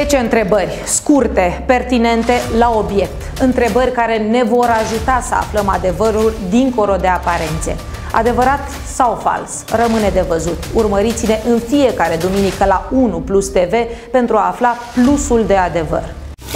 10 întrebări scurte, pertinente, la obiect. Întrebări care ne vor ajuta să aflăm adevărul dincolo de aparențe. Adevărat sau fals? Rămâne de văzut. Urmăriți-ne în fiecare duminică la 1+ TV pentru a afla plusul de adevăr.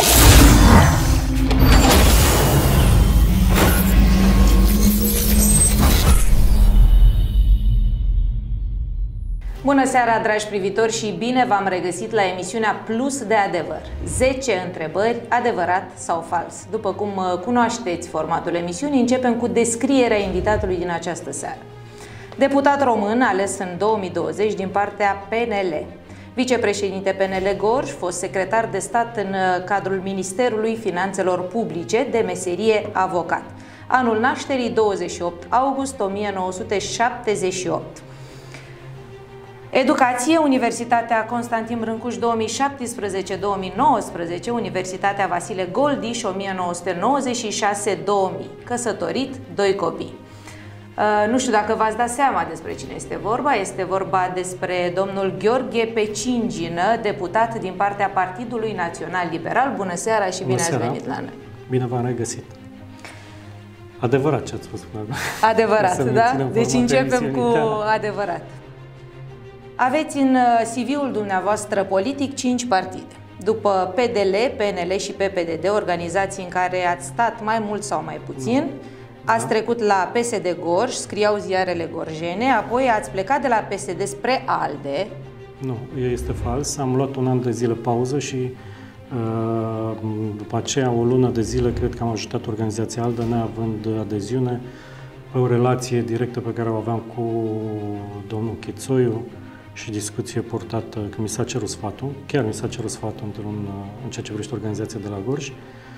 Bună seara, dragi privitori, și bine v-am regăsit la emisiunea Plus de Adevăr. 10 întrebări, adevărat sau fals. După cum cunoașteți formatul emisiunii, începem cu descrierea invitatului din această seară. Deputat român ales în 2020 din partea PNL, vicepreședinte PNL Gorj, fost secretar de stat în cadrul Ministerului Finanțelor Publice, de meserie avocat. Anul nașterii 28 august 1978. Educație, Universitatea Constantin Brâncuș 2017-2019, Universitatea Vasile Goldiș 1996-2000. Căsătorit, 2 copii. Nu știu dacă v-ați dat seama despre cine este vorba. Este vorba despre domnul Gheorghe Pecingină, deputat din partea Partidului Național Liberal. Bună seara și bine ați venit la noi. Bine v-am regăsit. Adevărat ce ați spus. Adevărat, da? Deci începem cu adevărat. Aveți în CV-ul dumneavoastră politic 5 partide. După PDL, PNL și PPDD, organizații în care ați stat mai mult sau mai puțin, ați trecut la PSD Gorj, scriau ziarele gorjene, apoi ați plecat de la PSD spre ALDE. Nu, este fals. Am luat un an de zile pauză și după aceea o lună de zile cred că am ajutat organizația ALDE, neavând adeziune, pe o relație directă pe care o aveam cu domnul Chițoiu și discuție portată, că mi s-a cerut sfatul, chiar mi s-a cerut sfatul în ceea ce privește organizația de la Gorj.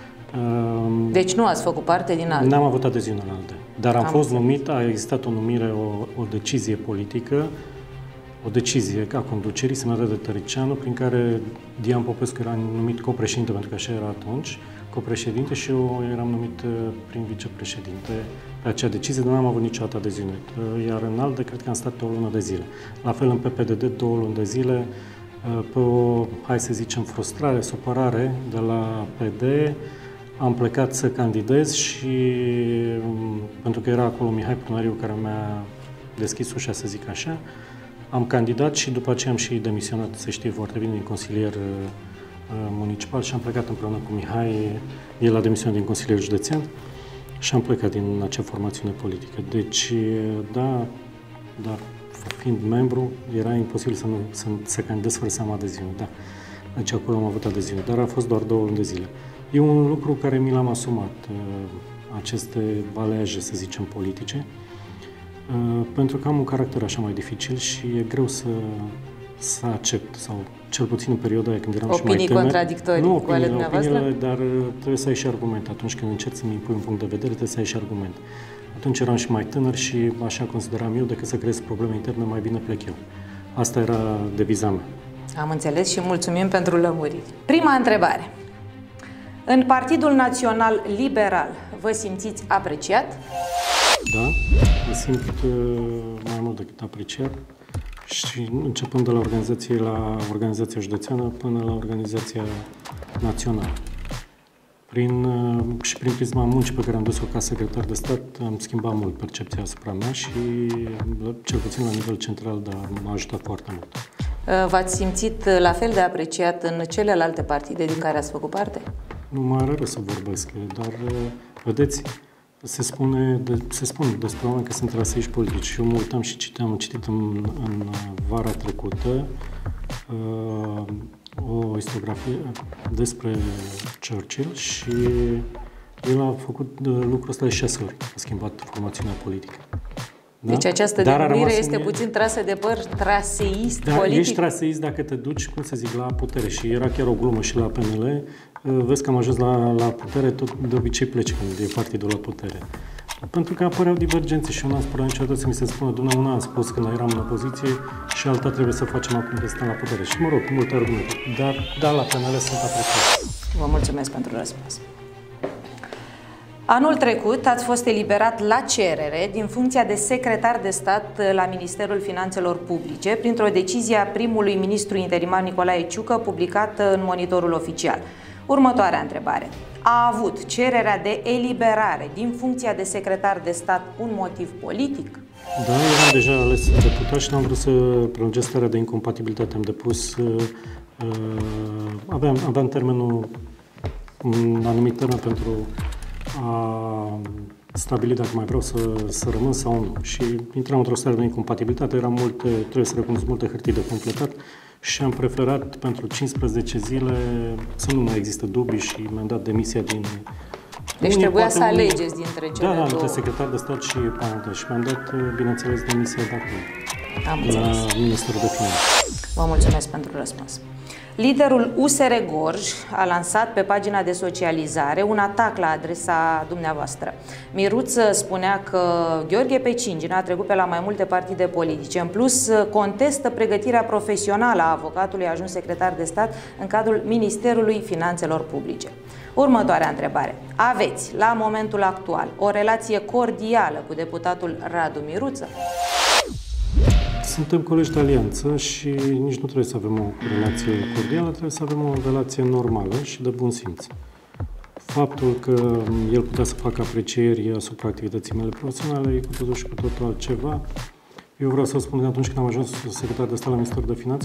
Deci nu ați făcut parte din ALDE? N-am avut adeziune la ALDE, dar am fost numit, a existat o numire, o decizie politică, o decizie a conducerii semnată de Tăricianu, prin care Dian Popescu era numit copreședinte, pentru că așa era atunci, copreședinte, și eu eram numit prim vicepreședinte pe acea decizie, dar n-am avut niciodată adeziune. Iar în ALDE cred că am stat o lună de zile. La fel în PPDD 2 luni de zile, pe o, hai să zicem, frustrare, supărare de la PD, am plecat să candidez și pentru că era acolo Mihai Prunariu care mi-a deschis ușa, să zic așa, am candidat și după aceea am și demisionat, să știi foarte bine, din consilier municipal și am plecat împreună cu Mihai, el a demisionat din consilier județean și am plecat din acea formațiune politică. Deci, da, dar fiind membru, era imposibil să candidez fără să am adeziune, da. Deci acolo am avut adeziune, dar a fost doar 2 luni de zile. E un lucru care mi l-am asumat, aceste baleaje, să zicem, politice, pentru că am un caracter așa mai dificil și e greu să accept, sau cel puțin în perioada aia când eram și mai tânăr. Opinii contradictorii cu ale dumneavoastră? Dar trebuie să ai și argument. Atunci când încerci să-mi impui un punct de vedere, trebuie să ai și argument. Atunci eram și mai tânăr și așa consideram eu, decât să creez probleme interne, mai bine plec eu. Asta era deviza mea. Am înțeles și mulțumim pentru lămuriri. Prima întrebare. În Partidul Național Liberal vă simțiți apreciat? Da, mă simt mai mult decât apreciat. Și începând de la organizația județeană până la organizația națională. Și prin prisma muncii pe care am dus-o ca secretar de stat, am schimbat mult percepția asupra mea și, cel puțin la nivel central, dar m-a ajutat foarte mult. V-ați simțit la fel de apreciat în celelalte partide din care ați făcut parte? Nu mă are rău să vorbesc, dar, vedeți, se spune despre oameni că sunt traseiști politici și eu mă uitam și am citit în vara trecută o istoriografie despre Churchill și el a făcut lucrul ăsta de 6 ori, a schimbat formațiunea politică. Da? Deci această denumire este puțin trasă de păr, traseist politic? Ești traseist dacă te duci, cum să zic, la putere. Și era chiar o glumă și la PNL. Vezi că am ajuns la putere, tot de obicei pleci când e partidul la putere. Pentru că apăreau divergențe și eu n-am spus niciodată să mi se spună, una am spus când eram în opoziție și alta trebuie să facem acum că stăm la putere. Și mă rog, cu multe argumente. Dar, da, la PNL sunt apreciat. Vă mulțumesc pentru răspuns. Anul trecut ați fost eliberat la cerere din funcția de secretar de stat la Ministerul Finanțelor Publice printr-o decizie a primului ministru interimar Nicolae Ciucă publicată în Monitorul Oficial. Următoarea întrebare. A avut cererea de eliberare din funcția de secretar de stat un motiv politic? Da, eram deja ales deputat și n-am vrut să prelungesc starea de incompatibilitate. Am depus, aveam termenul, un anumit termen pentru a stabili dacă mai vreau să rămân sau nu. Și intram într-o stare de incompatibilitate, trebuie să recunosc multe hârtii de completat și am preferat pentru 15 zile să nu mai există dubii și mi-am dat demisia din... Deci trebuia să alegeți dintre cele două. Da, între secretar de stat și parlamentar. Și mi-am dat, bineînțeles, demisia de acolo, la Ministerul de Finanțe. Vă mulțumesc pentru răspuns. Liderul USR Gorj a lansat pe pagina de socializare un atac la adresa dumneavoastră. Miruț spunea că Gheorghe Pecingina a trecut pe la mai multe partide politice. În plus, contestă pregătirea profesională a avocatului ajuns secretar de stat în cadrul Ministerului Finanțelor Publice. Următoarea întrebare. Aveți, la momentul actual, o relație cordială cu deputatul Radu Miruță? Suntem colegi de alianță și nici nu trebuie să avem o relație cordială, trebuie să avem o relație normală și de bun simț. Faptul că el putea să facă aprecieri asupra activității mele profesionale e cu totul și cu totul altceva. Eu vreau să spun că atunci când am ajuns secretar de stat la Ministerul de Finanțe,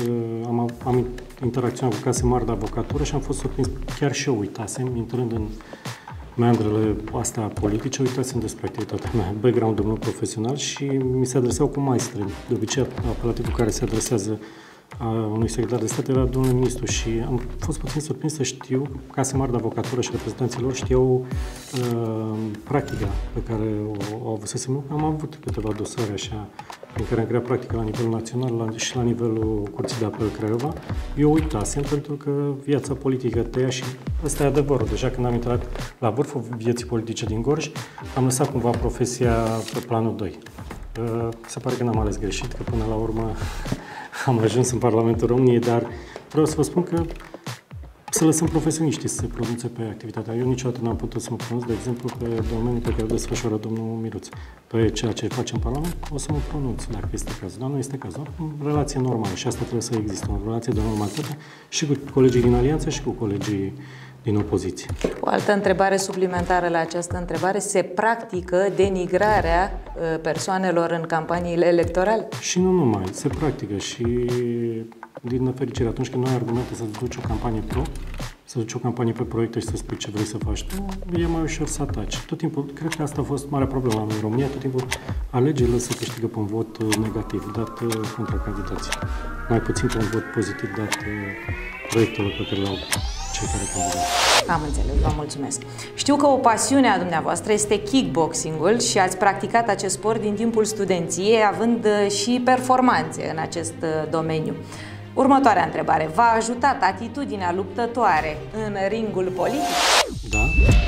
am interacționat cu case mari de avocatură și am fost surprins, chiar și eu uitasem, intrând în meandrele astea politice, uitasem despre activitatea mea, background-ul meu profesional și mi se adresau cu maestre. De obicei, apelativul care se adresează unui secretar de stat era domnul ministru și am fost puțin surprins să știu că case mari de avocatură și reprezentanții lor știau practica pe care o avusesem eu. Am avut câteva dosare așa în care am creat practică la nivelul național și la nivelul Curții de Apel Craiova. Eu uitasem pentru că viața politică tăia și ăsta e adevărul. Deja când am intrat la vârful vieții politice din Gorj, am lăsat cumva profesia pe planul 2. Se pare că n-am ales greșit, că până la urmă am ajuns în Parlamentul României, dar vreau să vă spun că să lăsăm profesioniștii să se pronunțe pe activitatea. Eu niciodată n-am putut să mă pronunț, de exemplu, pe domeniul pe care îl desfășoară domnul Miruț. Pe ceea ce face în Parlament, o să mă pronunț dacă este cazul. Dar nu este cazul. O relație normală și asta trebuie să existe. O relație de normalitate și cu colegii din alianță și cu colegii din opoziție. O altă întrebare suplimentară la această întrebare. Se practică denigrarea persoanelor în campaniile electorale? Și nu numai. Se practică și din nefericire, atunci când nu ai argumente să duci o campanie să duci o campanie pe proiecte și să spui ce vrei să faci tu, e mai ușor să ataci. Tot timpul, cred că asta a fost marea problemă în România, tot timpul alegerile se câștigă pe un vot negativ, dat contra candidații. Mai puțin pe un vot pozitiv, dat proiectelor pe care le-au cei care candidează. Am înțeles, vă mulțumesc. Știu că o pasiune a dumneavoastră este kickboxing-ul și ați practicat acest sport din timpul studenției, având și performanțe în acest domeniu. Următoarea întrebare. V-a ajutat atitudinea luptătoare în ringul politic? Da.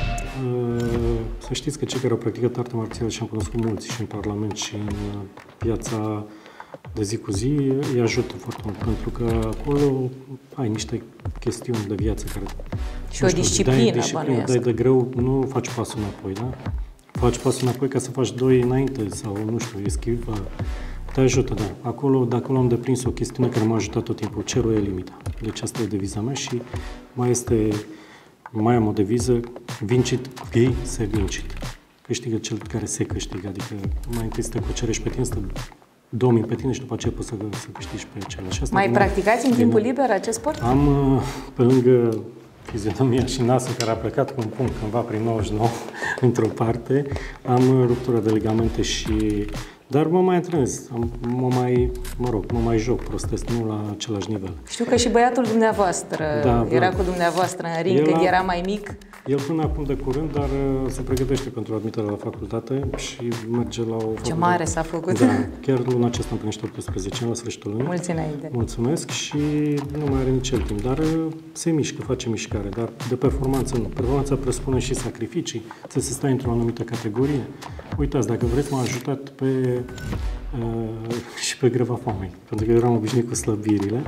Să știți că cei care au practicat artă marțială și am cunoscut mulți și în Parlament și în viața de zi cu zi, îi ajută foarte mult, pentru că acolo ai niște chestiuni de viață care... Și o disciplină, bănuiesc. Dai de greu, nu faci pasul înapoi, da? Faci pasul înapoi ca să faci 2 înainte sau, nu știu, eschiva. Te ajută, da. Acolo, de acolo am deprins o chestiune care m-a ajutat tot timpul. Cerul e limita. Deci asta e deviza mea și mai am o deviză, vincit, ei se vincit. Câștigă cel care se câștigă, adică mai întâi să te cucerești pe tine, să te domini pe tine și după aceea poți să câștigi pe celălalt. Mai practicați în timpul liber acest sport? Am, pe lângă fizionomia și nasul care a plecat cu un punct cândva prin 99 într-o parte, am ruptură de ligamente și... Dar mă mai antrenez, mă mai joc, prostesc, nu la același nivel. Știu că și băiatul dumneavoastră era cu dumneavoastră în ring când era mai mic. El până acum de curând, dar se pregătește pentru admiterea la facultate și merge la o facultate. Ce mare s-a făcut! Da, chiar luna aceasta împlinește 18 ani, la sfârșitul lunii. Mulți înainte! Mulțumesc și nu mai are nici el timp, dar se mișcă, face mișcare, dar de performanță nu. Performanța presupune și sacrificii, să se stai într-o anumită categorie. Uitați, dacă vreți, m-a ajutat și pe greva foamei, pentru că eu eram obișnuit cu slăbirile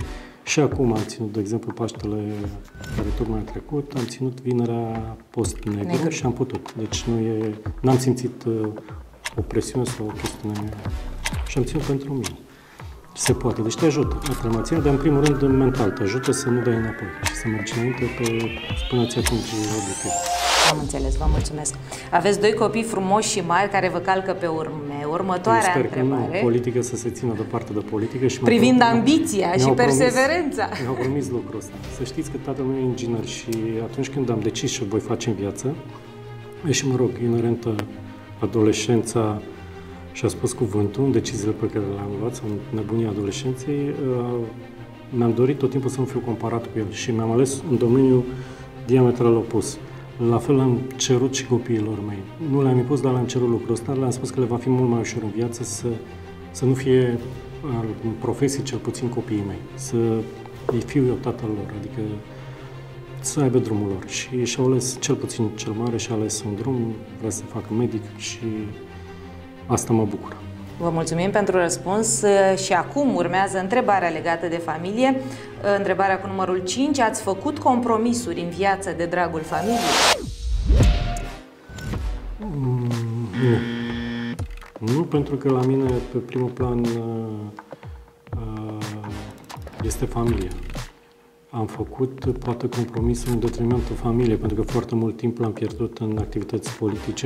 Și acum am ținut, de exemplu, Paștele care tocmai a trecut, am ținut vinerea post-negru și am putut. Deci n-am simțit o presiune sau o chestiune și am ținut pentru mine. Se poate, deci te ajută afirmația, dar în primul rând mental te ajută să nu dai înapoi și să mergi înainte până ți atingi obiectivul. Am înțeles, vă mulțumesc. Aveți 2 copii frumoși și mari care vă calcă pe urme. Următoarea întrebare. Că nu, politică să se țină departe de politică și privind ambiția și perseverența. Mi-au promis lucrul ăsta. Să știți că tatăl meu e inginer și atunci când am decis ce voi face în viață, și mă rog, inerentă adolescența și a spus cuvântul în deciziile pe care le-am luat, sau în nebunia adolescenței, mi-am dorit tot timpul să nu fiu comparat cu el și mi-am ales un domeniu diametral opus. La fel am cerut și copiilor mei. Nu le-am impus, dar le-am cerut lucrul ăsta, le-am spus că le va fi mult mai ușor în viață să nu fie în profesie, cel puțin copiii mei, să îi fiu eu tatăl lor, adică să aibă drumul lor. Și și-au ales, cel puțin cel mare, și-a ales un drum, vrea să facă medic și asta mă bucură. Vă mulțumim pentru răspuns și acum urmează întrebarea legată de familie. Întrebarea cu numărul 5. Ați făcut compromisuri în viață de dragul familiei? Nu. Nu, pentru că la mine pe primul plan este familia. Am făcut poate compromisuri în detrimentul familiei, pentru că foarte mult timp l-am pierdut în activități politice.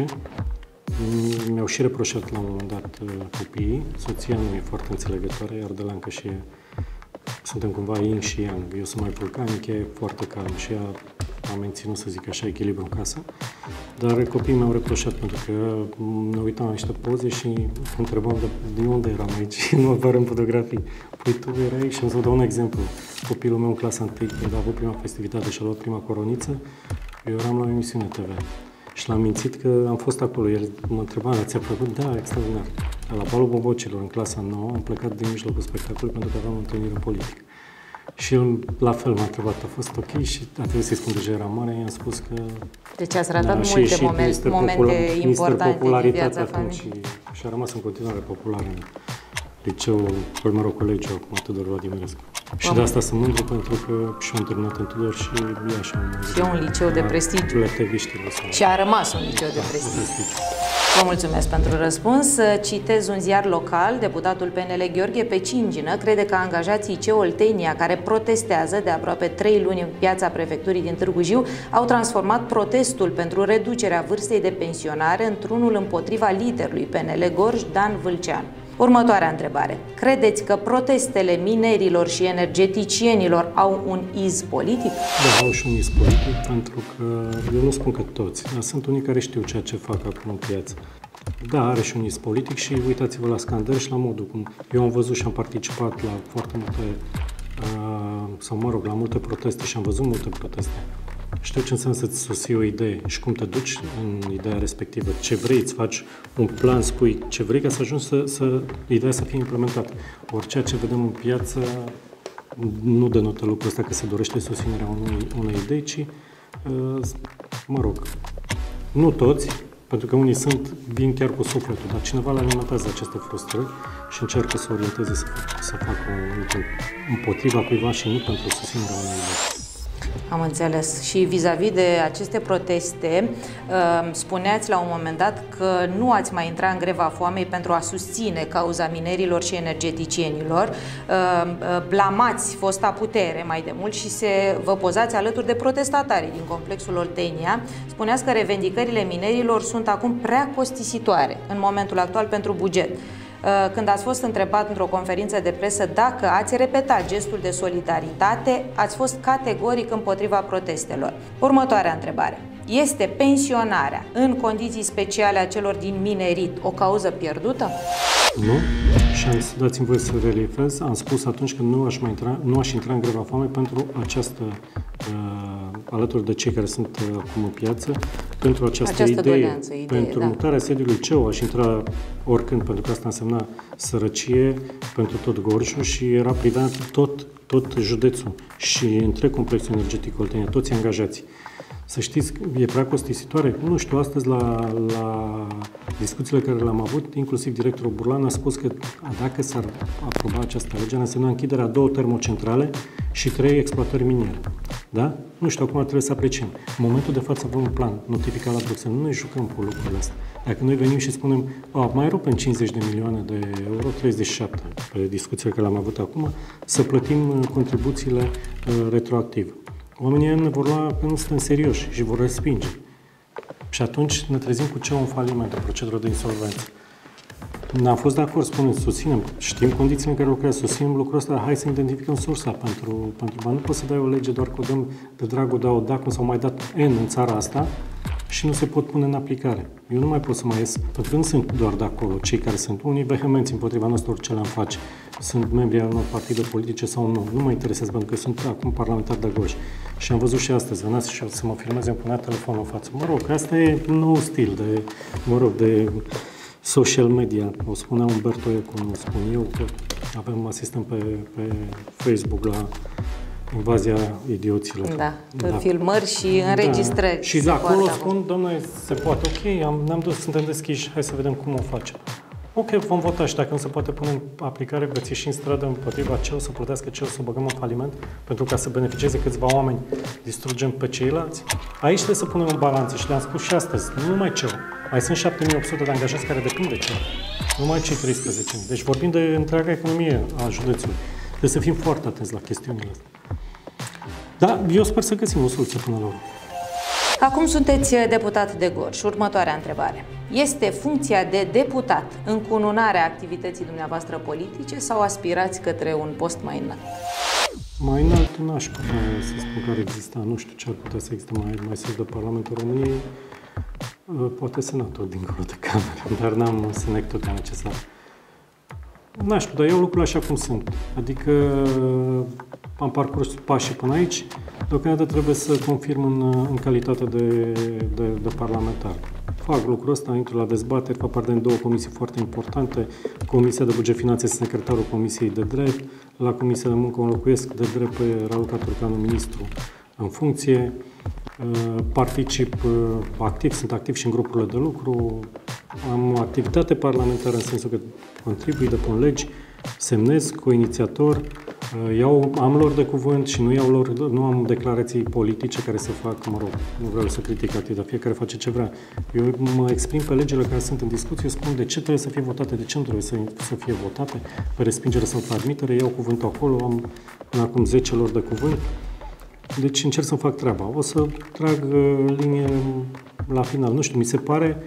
Mi-au și reproșat la un moment dat copiii. Soția nu e foarte înțelegătoare, iar Delanca și suntem cumva yin și yang. Eu sunt mai vulcanic, e foarte calm și ea a menținut, să zic așa, echilibru în casă. Dar copiii mi-au reproșat pentru că ne uitam la niște poze și întrebam de unde eram aici, nu apar în fotografii. Păi tu erai și am să vă dau un exemplu. Copilul meu în clasa 1, când a avut prima festivitate și a luat prima coroniță, eu eram la o emisiune TV. Și l-am mințit că am fost acolo. El mă întreba, ți-a plăcut? Da, extraordinar. La balul bobocilor, în clasa 9, am plecat din mijlocul spectacolului pentru că aveam o întâlnire politică. Și el, la fel, m-a întrebat, a fost ok? Și a trebuit să-i spun, deja era mare, i-am spus că... Deci ați ratat multe momente importante din viața familiei. Și a rămas în continuare popular în liceul Colmaro Colegiu, acum Tudor Vladimirescu. Și de asta sunt mândru, pentru că și-am terminat în Tudor și e așa un liceu de prestigiu. Și a rămas un liceu de prestigiu. Vă mulțumesc pentru răspuns. Citez un ziar local. Deputatul PNL Gheorghe Pecingină crede că angajații IC Oltenia, care protestează de aproape 3 luni în piața prefecturii din Târgu Jiu, au transformat protestul pentru reducerea vârstei de pensionare într-unul împotriva liderului PNL Gorj, Dan Vâlcean. Următoarea întrebare. Credeți că protestele minerilor și energeticienilor au un iz politic? Da, au și un iz politic, pentru că eu nu spun că toți, dar sunt unii care știu ceea ce fac acum în piață. Da, are și un iz politic și uitați-vă la scandări și la modul cum eu am văzut și am participat la foarte multe, sau mă rog, la multe proteste și am văzut multe proteste. Știu ce înseamnă să-ți susții o idee și cum te duci în ideea respectivă. Ce vrei, îți faci un plan, spui ce vrei ca să ajungi ideea să fie implementată. Ori ceea ce vedem în piață nu denotă lucrul ăsta că se dorește susținerea unei idei, ci, mă rog, nu toți, pentru că unii vin chiar cu sufletul, dar cineva le alimentează aceste frustrări și încearcă să orienteze să facă împotriva cuiva și nu pentru susținerea unei idei. Am înțeles. Și vis-a-vis de aceste proteste, spuneați la un moment dat că nu ați mai intrat în greva foamei pentru a susține cauza minerilor și energeticienilor. Blamați fosta putere mai de mult și vă pozați alături de protestatarii din complexul Oltenia. Spuneați că revendicările minerilor sunt acum prea costisitoare în momentul actual pentru buget. Când ați fost întrebat într-o conferință de presă dacă ați repetat gestul de solidaritate, ați fost categoric împotriva protestelor. Următoarea întrebare. Este pensionarea în condiții speciale a celor din minerit o cauză pierdută? Nu. Și dați-mi voie să relevez. Am spus atunci că nu aș intra în greva foamei pentru această alături de cei care sunt acum în piață, pentru această idee, pentru mutarea sediului CEU, aș intra oricând, pentru că asta însemna sărăcie pentru tot Gorjul și era pridat tot județul și întreg complexul energetic Oltenia, toți angajați. Să știți, e prea costisitoare? Nu știu, astăzi la discuțiile care le-am avut, inclusiv directorul Burlan a spus că dacă s-ar aproba această lege, înseamnă închiderea a 2 termocentrale și 3 exploatări miniere. Da? Nu știu, acum trebuie să apreciem. În momentul de față avem un plan notificat la Bruxelles. Nu ne jucăm cu lucrurile astea. Dacă noi venim și spunem, mai rupem 50 de milioane de euro, 37 pe discuțiile care le-am avut acum, să plătim contribuțiile retroactiv. Oamenii ne vor lua că nu suntem serioși și vor respinge. Și atunci ne trezim cu ceva un faliment, o procedură de insolvență. N-am fost de acord, spunem, susținem, știm condițiile în care lucrează, susținem lucrul ăsta, hai să identificăm sursa pentru bani. Nu poți să dai o lege doar că o dăm de dragul de a o da, cum s-au mai dat N în țara asta și nu se pot pune în aplicare. Eu nu mai pot să mai ies, pentru că nu sunt doar de acolo, cei care sunt unii vehemenți împotriva noastră orice le-am face. Sunt membri al unor partide politice sau nu. Nu mă interesează, pentru că sunt acum parlamentar de Gorj. Și am văzut și astăzi, veneați și să mă filmeze, îmi punea telefonul în față. Mă rog, asta e nou stil de social media. O spunea Umberto Eco, nu spun eu, că asistăm pe Facebook la invazia idioților. Da, filmări și înregistrări. Da. Și de acolo spun, domnule, se poate, ok, ne-am dus, suntem deschiși, hai să vedem cum o facem. Ok, vom vota și dacă nu se poate pune în aplicare, veți ieși în stradă împotriva CEU, să plătească CEU, să băgăm în faliment, pentru ca să beneficieze câțiva oameni, distrugem pe ceilalți. Aici trebuie să punem în balanță și le-am spus și astăzi, nu numai CEU, mai sunt 7800 de angajați care depind de CEU, nu mai cei 13. Deci vorbim de întreaga economie a județului. Trebuie să fim foarte atenți la chestiunile astea. Da, eu sper să găsim o soluție până la urmă. Acum sunteți deputat de Gorj. Următoarea întrebare. Este funcția de deputat încununarea activității dumneavoastră politice sau aspirați către un post mai înalt? Mai înalt n-aș putea să spun că ar exista. Nu știu ce ar putea să existe mai sus de Parlamentul României. Poate Senatul dincolo de cameră, dar n-am senectotea necesară. N-aș putea, eu lucrurile așa cum sunt. Adică am parcurs pașii până aici, deocamdată trebuie să confirm în calitate de parlamentar. Fac lucrul ăsta, intru la dezbateri, fac parte din 2 comisii foarte importante, Comisia de Buget Finanțe, secretarul Comisiei de Drept, la Comisia de Muncă înlocuiesc de drept pe Raluca Turcanu, ministru în funcție, particip activ, sunt activ și în grupurile de lucru, am o activitate parlamentară în sensul că contribui, depun legi, semnez co-inițiator, am lor de cuvânt și nu am declarații politice care să fac, mă rog, nu vreau să critic atât, dar fiecare face ce vrea. Eu mă exprim pe legile care sunt în discuție, spun de ce trebuie să fie votate, de ce nu trebuie să fie votate, pe respingere sau pe admitere, iau cuvântul acolo, am până acum 10 lor de cuvânt, deci încerc să-mi fac treaba. O să trag linie la final, nu știu, mi se pare,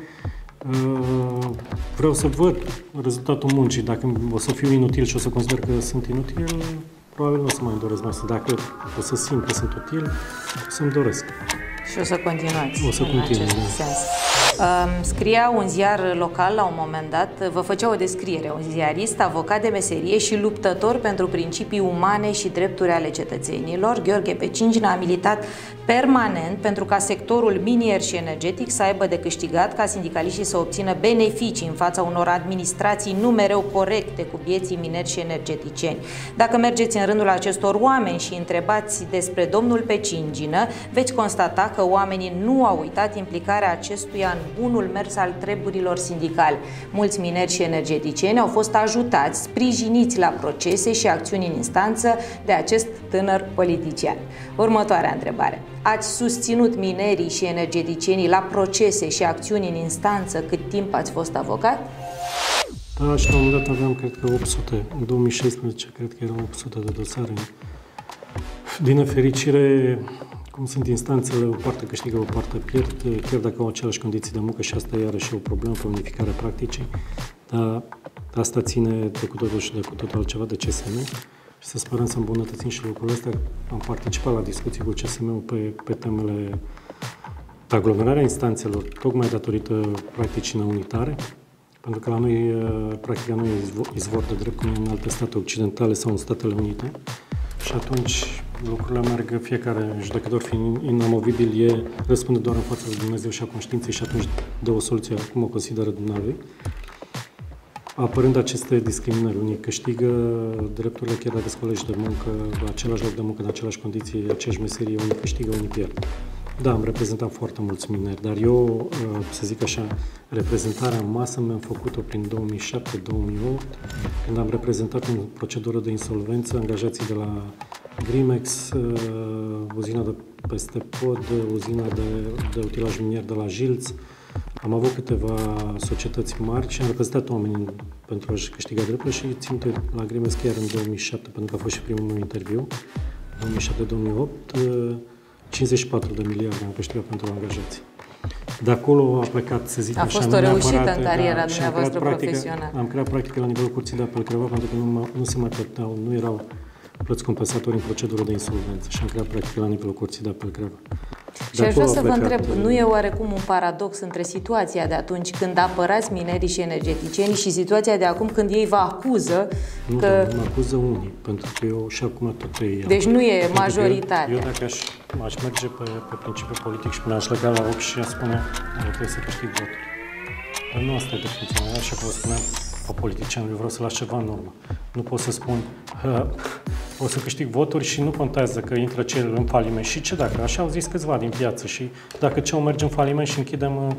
vreau să văd rezultatul muncii, dacă o să fiu inutil și o să consider că sunt inutil, probabil nu o să mai doresc mai să. Dacă o să simt că sunt util, o să-mi doresc. Și o să continuați în acest sens. Scria un ziar local la un moment dat, vă făcea o descriere, un ziarist, avocat de meserie și luptător pentru principii umane și drepturi ale cetățenilor. Gheorghe Pecincina a militat permanent pentru ca sectorul minier și energetic să aibă de câștigat, ca sindicaliștii să obțină beneficii în fața unor administrații nu mereu corecte cu vieții mineri și energeticieni. Dacă mergeți în rândul acestor oameni și întrebați despre domnul Pecincină, veți constata că oamenii nu au uitat implicarea acestuia în bunul mers al treburilor sindicale. Mulți mineri și energeticieni au fost ajutați, sprijiniți la procese și acțiuni în instanță de acest tânăr politician. Următoarea întrebare. Ați susținut minerii și energeticienii la procese și acțiuni în instanță cât timp ați fost avocat? Da, și la un moment dat aveam, cred că 800. În 2016, cred că erau 800 de dosare. Din nefericire, cum sunt instanțele, o parte câștigă, o parte pierd, chiar dacă au aceleași condiții de muncă și asta e iarăși o problemă pe unificarea practicii, dar asta ține de cu totul și de cu totul altceva de CSM și să sperăm să îmbunătățim și lucrurile astea. Am participat la discuții cu CSM-ul pe temele de aglomerarea instanțelor, tocmai datorită practicii neunitare, pentru că la noi practica nu e izvor de drept cum e în alte state occidentale sau în Statele Unite și atunci lucrurile merg, fiecare judecător fiind inamovibil, răspunde doar în fața lui Dumnezeu și a conștiinței și atunci dă o soluție cum o consideră dumnealui. Apărând aceste discriminări, unii câștigă drepturile chiar dacă sunt colegi de muncă, la același loc de muncă, în aceleași condiții, aceeași meserie, unii câștigă, unii pierd. Da, am reprezentat foarte mulți mineri, dar eu, să zic așa, reprezentarea în masă mi-am făcut-o prin 2007-2008, când am reprezentat în procedură de insolvență angajații de la Grimex, uzina de peste Pod, uzina de utilaj minier de la Jilț. Am avut câteva societăți mari și am reprezentat oamenii pentru a-și câștiga drepturile și țin la Grimex chiar în 2007, pentru că a fost și primul meu interviu, 2007-2008, 54 de miliarde am câștigat pentru angajați. De acolo a plecat, să zic așa, a fost o reușită în cariera dumneavoastră profesională. Am creat practică la nivelul Curții de Apel Craiova, pentru că nu se mai plăteau, nu erau plăți compensatorii în procedură de insolvență și am creat practică la nivelul Curții de Apel Craiova. Și aș vrea să vă întreb, nu e oarecum un paradox între situația de atunci când apărați minerii și energeticienii și situația de acum când ei vă acuză că... Nu, mă acuză unii, pentru că eu și acum tot ei... Deci nu e majoritatea. Eu dacă aș merge pe principiu politic și până aș lega la ochi și aș spune trebuie să câștig votul. Dar nu asta e definiția. Așa cum vă spuneam, o politician, eu vreau să las ceva în urmă. Nu pot să spun o să câștig voturi și nu contează că intră cel în faliment. Și ce dacă? Așa au zis câțiva din piață și dacă CEO merge în faliment și închidem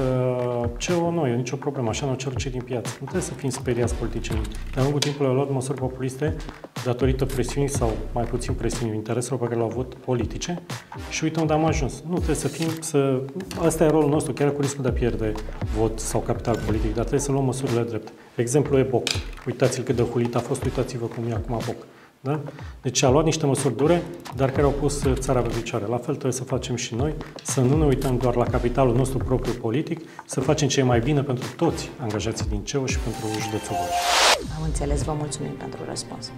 CEO, nu e nicio problemă, așa nu cerut cei din piață. Nu trebuie să fim speriați politicienii. De-a lungul timpului au luat măsuri populiste datorită presiunii sau mai puțin presiunii intereselor pe care le-au avut politice și uite unde am ajuns. Nu trebuie să fim, asta e rolul nostru, chiar cu riscul de a pierde vot sau capital politic, dar trebuie să luăm măsurile drepte. Exemplu e Boc. Uitați-l cât de hulit a fost, uitați-vă cum e acum Boc. Da? Deci a luat niște măsuri dure, dar care au pus țara pe picioare. La fel trebuie să facem și noi, să nu ne uităm doar la capitalul nostru propriu politic, să facem ce e mai bine pentru toți angajații din CEO și pentru județul Gorj. Am înțeles, vă mulțumim pentru răspuns.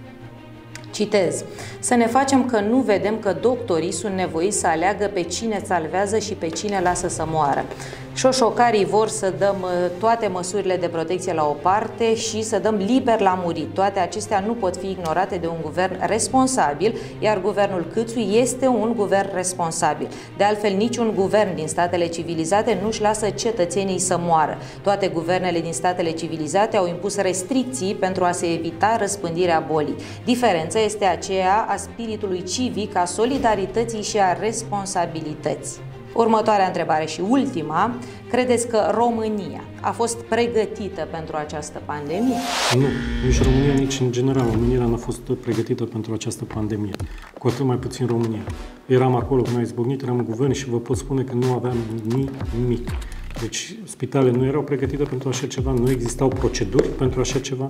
Citez. Să ne facem că nu vedem că doctorii sunt nevoiți să aleagă pe cine salvează și pe cine lasă să moară. Șoșocarii vor să dăm toate măsurile de protecție la o parte și să dăm liber la murit. Toate acestea nu pot fi ignorate de un guvern responsabil, iar guvernul Câțu este un guvern responsabil. De altfel, niciun guvern din statele civilizate nu își lasă cetățenii să moară. Toate guvernele din statele civilizate au impus restricții pentru a se evita răspândirea bolii. Diferența este aceea a spiritului civic, a solidarității și a responsabilității. Următoarea întrebare și ultima, credeți că România a fost pregătită pentru această pandemie? Nu, nici România, nici în general. România nu a fost pregătită pentru această pandemie, cu atât mai puțin România. Eram acolo când a izbucnit, eram în guvern și vă pot spune că nu aveam nimic. Deci spitalele nu erau pregătite pentru așa ceva, nu existau proceduri pentru așa ceva,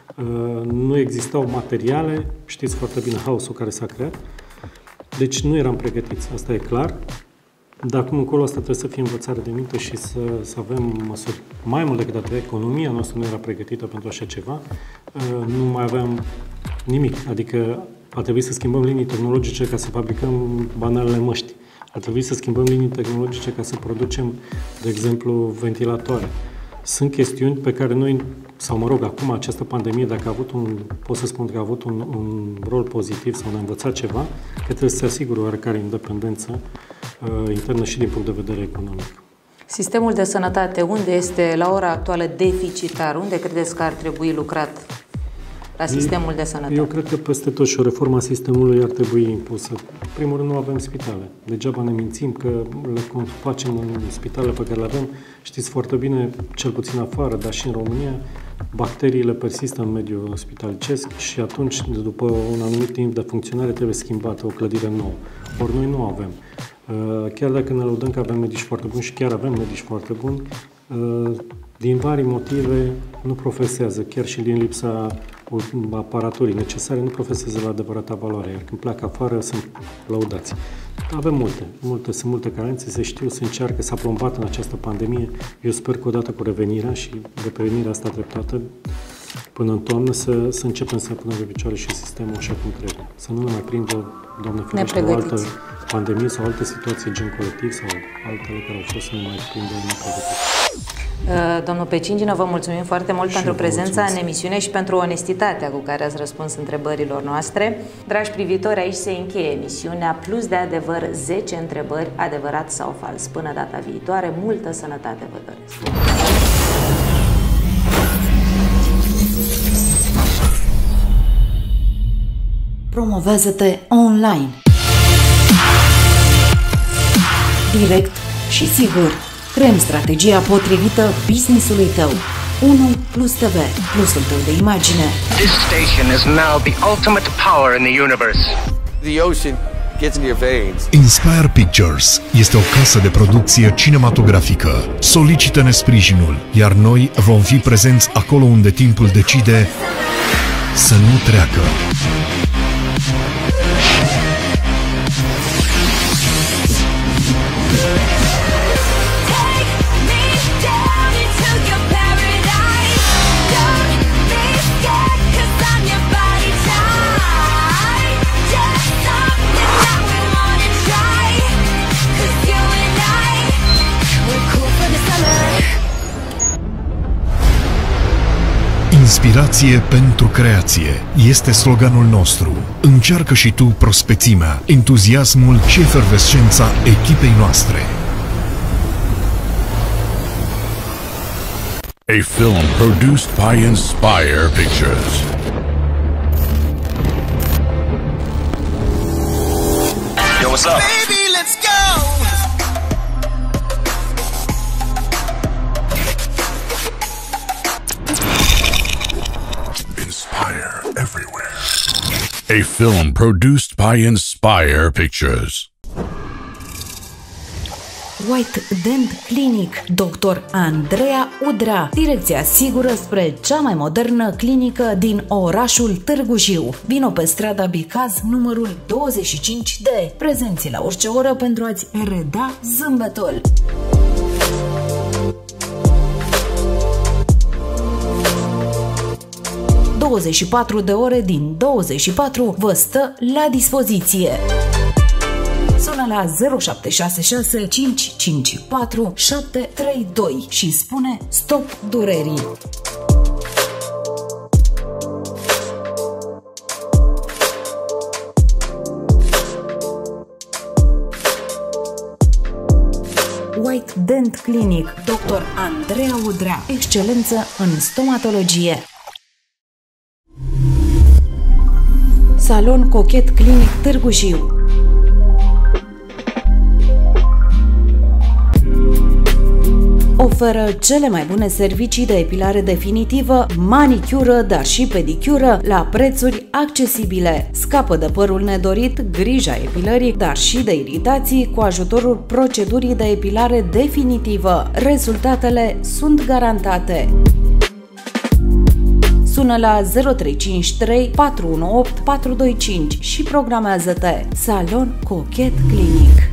nu existau materiale, știți foarte bine haosul care s-a creat. Deci nu eram pregătiți, asta e clar. Dar acum încolo asta trebuie să fie învățare de minte și să avem măsuri. Mai mult decât atât, economia noastră nu era pregătită pentru așa ceva, nu mai aveam nimic, adică a trebuit să schimbăm linii tehnologice ca să fabricăm banalele măști. Ar trebui să schimbăm linii tehnologice ca să producem, de exemplu, ventilatoare. Sunt chestiuni pe care noi, sau mă rog, acum această pandemie, dacă a avut pot să spun că a avut un rol pozitiv sau ne-a învățat ceva, că trebuie să se asigure oarecare independență internă și din punct de vedere economic. Sistemul de sănătate, unde este la ora actuală deficitar? Unde credeți că ar trebui lucrat la sistemul de sănătate? Eu cred că peste tot și o reformă a sistemului ar trebui impusă. În primul rând, nu avem spitale. Degeaba ne mințim că le facem în spitalele pe care le avem. Știți foarte bine, cel puțin afară, dar și în România, bacteriile persistă în mediul spitalicesc și atunci, după un anumit timp de funcționare, trebuie schimbată o clădire nouă. Ori noi nu avem. Chiar dacă ne lăudăm că avem medici foarte buni și chiar avem medici foarte buni, din vari motive nu profesează, chiar și din lipsa aparaturii necesare, nu profesează la adevărata valoare, iar când pleacă afară sunt lăudați. Avem sunt multe carențe, se știu, se încearcă, s-a plombat în această pandemie. Eu sper că odată cu revenirea și revenirea asta treptată, până în toamnă, să începem să punem pe picioare și sistemul așa cum trebuie. Să nu ne mai prindă, Doamne ferește, o altă pandemie sau alte situații gen colectiv sau altele care au fost să ne mai prindă nepregătiți. Domnul Pecingină, vă mulțumim foarte mult pentru prezența în emisiune și pentru onestitatea cu care ați răspuns întrebărilor noastre. Dragi privitori, aici se încheie emisiunea Plus de adevăr, 10 întrebări, adevărat sau fals. Până data viitoare, multă sănătate vă doresc! Promovează-te online. Direct și sigur. Creăm strategia potrivită business-ului tău. 1+ TV, plusul tău de imagine. This station is now the ultimate power in the universe. The ocean gets in your veins. Inspire Pictures este o casă de producție cinematografică. Solicită-ne sprijinul, iar noi vom fi prezenți acolo unde timpul decide să nu treacă. Inspirație pentru creație este sloganul nostru. Încearcă și tu prospețimea, entuziasmul și efervescența echipei noastre. A film produced by Inspire Pictures. Yo, what's up? Baby, let's go! Inspire everywhere. A film produced by Inspire Pictures. White Dent Clinic, Dr. Andreea Udrea, direcția sigură spre cea mai modernă clinică din orașul Târgu Jiu. Vino pe strada Bicaz, numărul 25D, prezenți la orice oră pentru a-ți reda zâmbetul. ...24 de ore din 24 vă stă la dispoziție. Sună la 0766 554 732 și spune stop durerii. White Dent Clinic, Dr. Andreea Udrea, excelență în stomatologie. Salon Cochet Clinic Târgu Jiu. Oferă cele mai bune servicii de epilare definitivă, manicură, dar și pedicură la prețuri accesibile. Scapă de părul nedorit, grija epilării, dar și de iritații cu ajutorul procedurii de epilare definitivă. Rezultatele sunt garantate. Sună la 0353 418 425 și programează-te. Salon Cochet Clinic.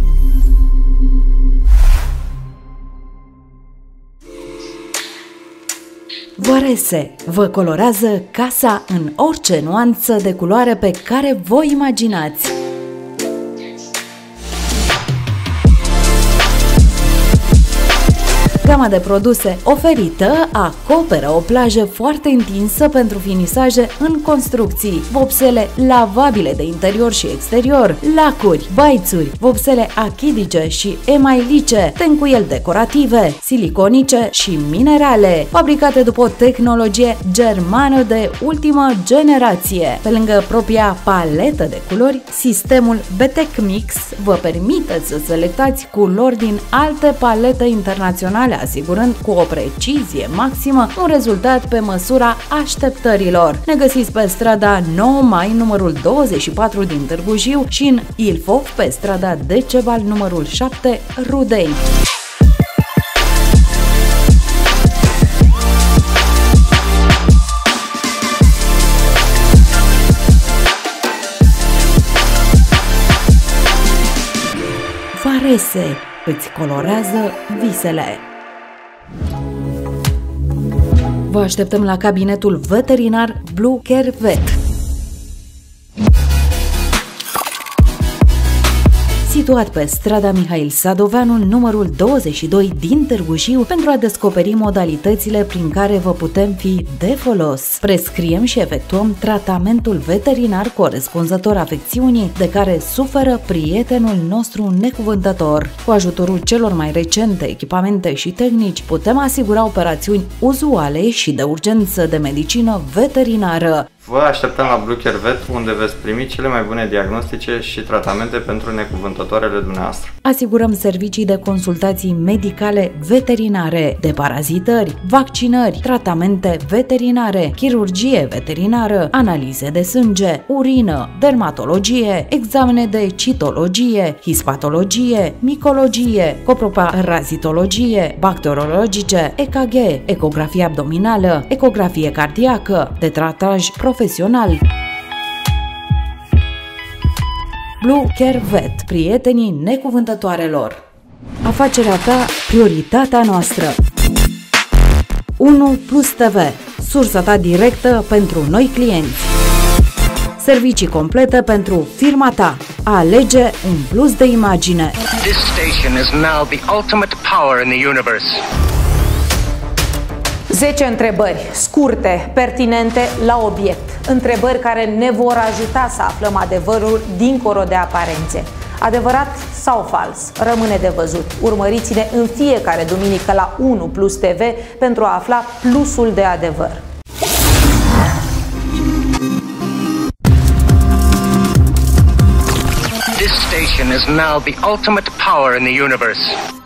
Varese vă colorează casa în orice nuanță de culoare pe care vă imaginați. Gama de produse oferită acoperă o plajă foarte întinsă pentru finisaje în construcții, vopsele lavabile de interior și exterior, lacuri, baițuri, vopsele achidice și emailice, tencuieli decorative, siliconice și minerale, fabricate după o tehnologie germană de ultimă generație. Pe lângă propria paletă de culori, sistemul BTEC Mix vă permite să selectați culori din alte palete internaționale, asigurând cu o precizie maximă un rezultat pe măsura așteptărilor. Ne găsiți pe strada 9 Mai, numărul 24 din Târgu Jiu și în Ilfov, pe strada Decebal, numărul 7, Rudeni. Varese îți colorează visele. Vă așteptăm la cabinetul veterinar Blue Care Vet. situat pe strada Mihail Sadoveanu, numărul 22 din Târgu Jiu, pentru a descoperi modalitățile prin care vă putem fi de folos. Prescriem și efectuăm tratamentul veterinar corespunzător afecțiunii de care suferă prietenul nostru necuvântător. Cu ajutorul celor mai recente echipamente și tehnici, putem asigura operațiuni uzuale și de urgență de medicină veterinară. Vă așteptăm la Blue Care Vet, unde veți primi cele mai bune diagnostice și tratamente pentru necuvântătoarele dumneavoastră. Asigurăm servicii de consultații medicale veterinare, de parazitări, vaccinări, tratamente veterinare, chirurgie veterinară, analize de sânge, urină, dermatologie, examene de citologie, hispatologie, micologie, coproparazitologie, bacteriologice, EKG, ecografie abdominală, ecografie cardiacă, de trataj profesional. Blue Care Vet, prietenii necuvântătoarelor. Afacerea ta, prioritatea noastră. 1 Plus TV, sursa ta directă pentru noi clienți. Servicii complete pentru firma ta. Alege un plus de imagine. This station is now the ultimate power in the universe. 10 întrebări scurte, pertinente, la obiect. Întrebări care ne vor ajuta să aflăm adevărul dincolo de aparențe. Adevărat sau fals? Rămâne de văzut. Urmăriți-ne în fiecare duminică la 1 Plus TV pentru a afla plusul de adevăr. This station is now the ultimate power in the universe.